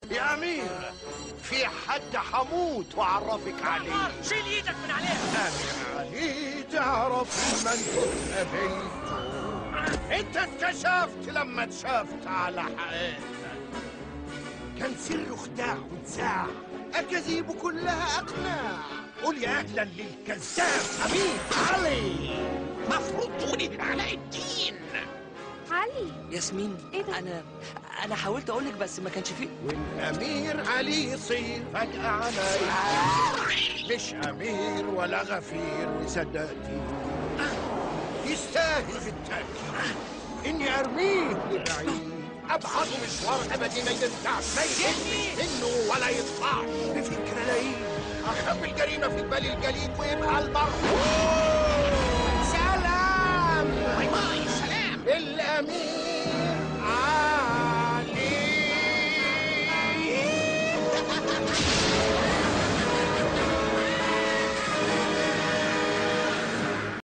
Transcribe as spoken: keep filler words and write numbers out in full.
يا أمير، في حد حموت وأعرفك عليه. شيل ايدك من عليها. أمير علي تعرف من قابلته. أنت اتكشفت لما اتشافت على حقيقتك. كان سر خداع واتذاع، أكاذيبه كلها أقناع. قول يا أهلا للكذاب أمير علي. مفروض تقولي علاء الدين. علي ياسمين، إيه ده؟ انا انا حاولت اقول لك بس ما كانش فيه. والأمير علي يصير فجأة علي، مش أمير ولا غفير وصدقتي. يستاهل بالتأكيد إني أرميه لبعيد، أبعده مشوار أبدي ما يرجعش، ما يهمني منه ولا يطلعش. بفكرة لئيم أخبي الجريمة في جبال الجليد ويبقى المرحوم